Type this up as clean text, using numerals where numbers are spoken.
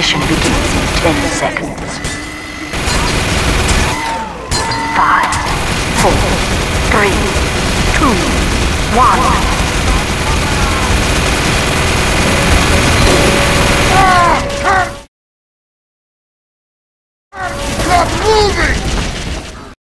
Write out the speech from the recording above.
Ignition begins in 10 seconds. 5, 4, 3, 2, 1. Stop moving!